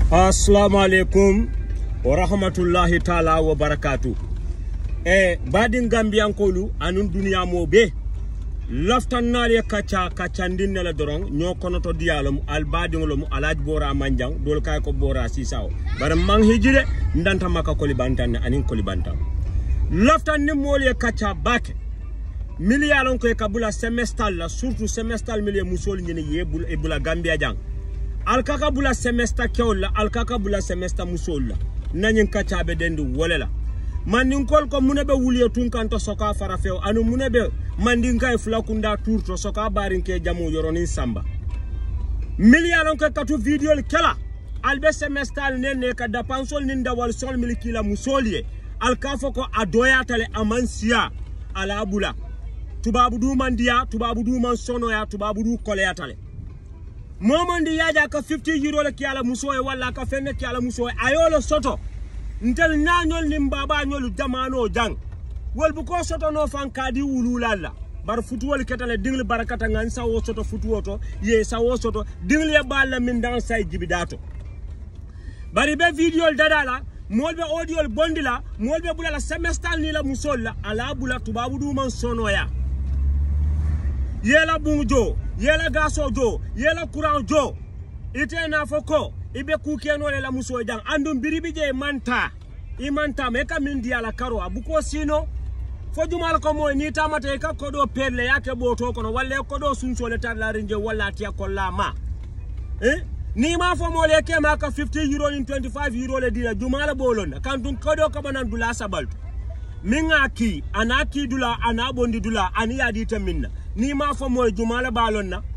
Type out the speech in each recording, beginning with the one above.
Assalamu alaikum wa rahmatullahi ta'ala wa barakatuh. Badin Gambian kolu anun dunia mo be laftan nale kacha ndinne la dorong nyo konoto dialum al badingolum alaj bora manjang dol kay ko bora sisaw bar mang hijide ndanta maka kolibantan anin kolibantan laftan ni mole kacha bake miliyalon ko kabula semestral la surtout semestral miliye musol nyene yebul e bula Gambia jang alkaka bula semester kewla alkaka bula semester musol la nanyin kacha be dendu wolela mandin kol ko munebe wuliyo tunkanto soka farafeo anu munebe mandin kay flakunda turto soka barinke jamu yoronin samba miliyalon ko katu video kala albe semestral nene ka dapansol ninda wal sol milikila musolie alkafo ko adoyatale amansia ala abula tubabu du mandia tubabu du man sono ya tubabu du koleyatale momandi yaja ka 50 euro le kiala musoye wala ka fenne kiala musoye ayolo soto ntel nañol nim baba ñolu jamano jang wol bu ko soto no fan kadi wululalla bar futuwol ketale dingli barakata ngan sawo soto futuwoto ye sawo soto dingli e balla min dan say jibidato bari be video dadala molbe audio bondila molbe bulala semestral ni la musolla ala bula tubabu du man sono ya yela bunjo yela gaso jo yela courant jo ite na foko ibe kukeno le la muso jang andum biribije manta imanta meka mindi ala karo abuko sino fo jumal ko moy ni tamate ka kodo perle yake boto kono walle kodo sunso le tar la rinje walla tiya kollama ni ma fo mo le ke ma ka 50 euro in 25 euro le dila jumala bolon kantum kodo ko banan dula sabaltu minga ki anaki dula anabondi dula ani yadi taminna ni ma fo moy jumala balon na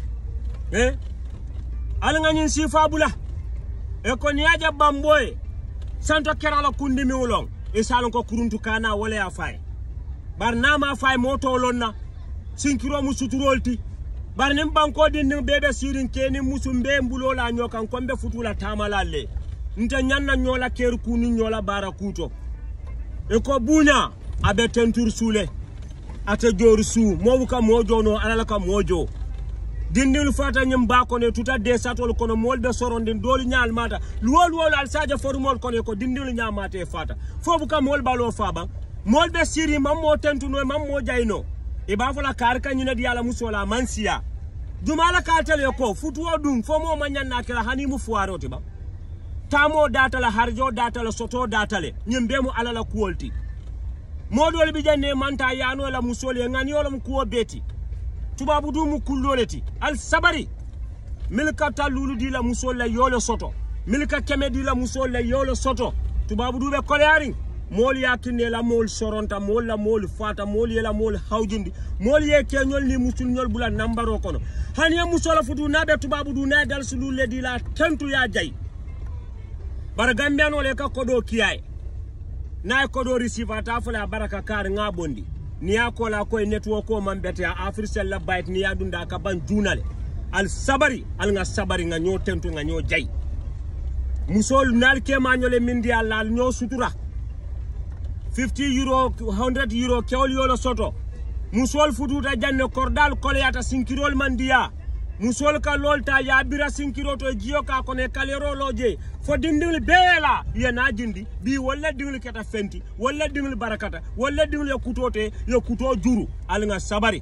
alanga nyin sifa bula e ko niaja bamboy santo kerala kundi mi ulong e salon ko kuruntu kana wala ya fay bar nama fay moto lonna sinkiro musuturolti bar nim banko din nim bebe sirin keni musumbe mbulola nyokan kombe futula tamalalle nte nyanna nyola keru kunu nyola bara kuto e ko bunya abe tentur sule ate joru su mobuka mojo no alala ka mojo dindil fata nyim ba ko ne tuta de satol kono molbe sorondin doli nyaal mata luwol al saja formol kono ko dindil nyaamate fata fobu ka mol balo faba molbe siri mammo tentuno mammo jayno e ba fola kar ka nyina diala musola mansia jumala ka tele ko futuo dum fo mo manyanna kala hani mu fuarote ba tamo datala harjo datala soto datale nyimbe mu alala kuolti modol bi janne manta yano la musole ngani yolam kuo beti tubabu du mu kulloleti al sabari milka talulu di la musolla yolo soto milka keme di la musolla yolo soto tubabu du be koleari mol yakine la mol soronta mol la mol fata mol yela mol hawjindi mol ye kenyol ni musul nyol bula nambaro kono hanya musola futu nabe tubabu du na dal sulule di la tentu ya jay bar gambiano le ka kodo kiyai na kodo receiver ta fala baraka kar ngabondi ni akola ko network ko mambete africell la bayt ni adunda ka ban junale al sabari al nga sabari nga nyo tentu nga nyo jay musol nal ke mañole mindi Allah nyo sutura 50 euro 100 euro kewol yolo soto musol fututa janne kordal koleyata sinkirol mandiya musol ka lolta ya bira sinkiro to jiyo ka kone kalero loje fo dindil beela ye na jindi bi wala dingil keta fenti wala dingil barakata wala dingil yo kutote yo kuto juru alnga sabari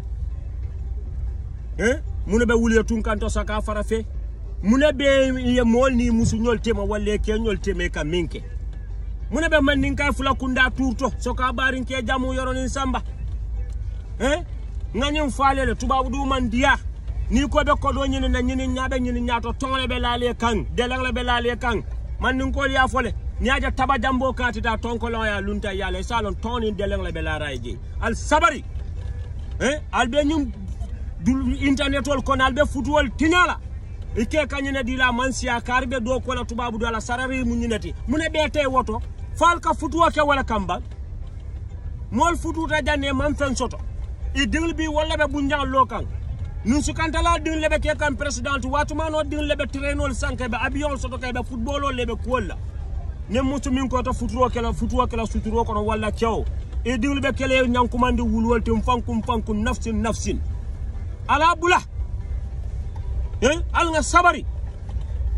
mune be wuli tunkanto saka farafe mune be ye mol ni musunyol tema wala kenyol tema ka minke mune be mandin kay fula kunda turto soka barin ke jamu yoronin samba nganyum falele tubabu du man dia ni ko be ko do nyini na nyini nyaabe nyini nyaato tongole be laale kan delangle be laale kan man nin ko ya fole nyaaja taba jambo kati da tonkolo ya lunta ya le salon toni delangle be la rayje al sabari albe nyum dul internetol kon albe futwol tinala ike kanyene di la mansia karbe do ko la tubabu do la sarari mu nyinati mune bete woto falka futwo ke wala kamba mol futu ta janne man fen soto i dingl bi wala be bunjal lokan nun sukantala din lebe ke kan president watuma no din lebe trainol sanke be avion soto ke be football lebe kolla nem mutu min ko to futuro kala suturo ko wala ciow e din lebe kele nyankumandi wulwol tum fankum nafsin ala bula al nga sabari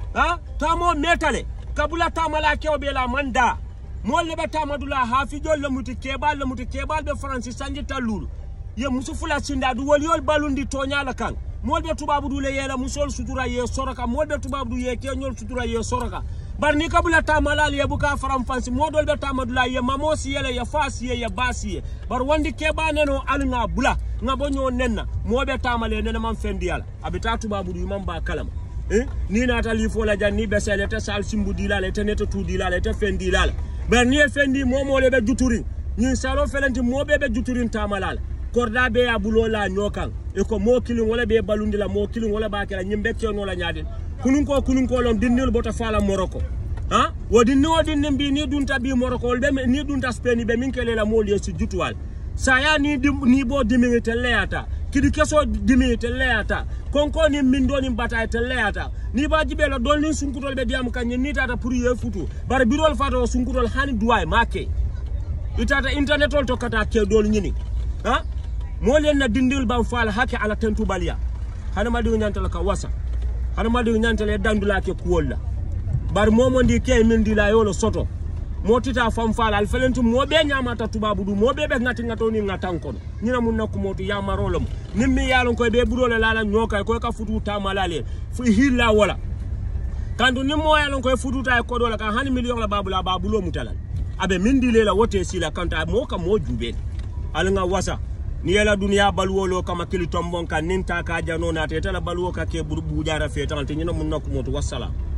ha tamo metale kabula tamala kewbe la manda molle be tamadula hafijol lamuti kebal be francis sanji talulu ye musu fula sinda du wol yol balundi tonyala kan molbe tubabu du le yela musol sutura ye soraka molbe tubabu du ye kenyol sutura ye soraka bar ni kabula tamala ye buka faram fansi modol be tamadula ye mamosi yele ye fasi ye basi bar wandi keba neno alunga bula ngabonyo nenna mobe tamale nena man fendiyala abita tubabu du man ba kalama ni nata li fo la janni be sele te sal simbu dilala te neto tu dilala te fendilala bar ni fendi momo le be juturi ni salo felenti mobe be juturin tamalala korda be abulo la nyokan e ko mo kilin wala be balundi la mo kilin wala ba kala nyimbe keno la nyaade kunun ko lon dinnil bota fala moroko ha wodi no dinnim bi ni dunta bi moroko be ni dunta speni be min kele la mo li ci jutuwal saya ni bo dimi te leata kidi keso dimi te leata konko ni min doni bataay te leata ni ba jibe la don ni sunkutol be diam kan ni tata pour ye futu bar birol fato sunkutol hani duway make itata internetol to kata ke dol nyini ha molen na dindil ban fala hake ala tentu balia hana madu nyantala ka wasa hana madu nyantala dandula ke kuolla bar momo ndi ke min dila yolo soto motita fam fala al felentu mobe nyamata tubabu du mobe be ngati ngato ni ngatanko nyina mun nakku motu ya marolom nimmi yalon ko be burole lala nyoka ko ka futu tamalale fu hilla wala kandu nimmo yalon ko futu ta ko dola ka hani million la babulo mutalal abe min dile la wote sila kanta mo ka mo jube Alingha Wassa ni yela dunia baluwo kama kili tombon kan ninta ka jano na te tala baluwo ka ke bubu jara fe tan te nyina mun nakku motu wassala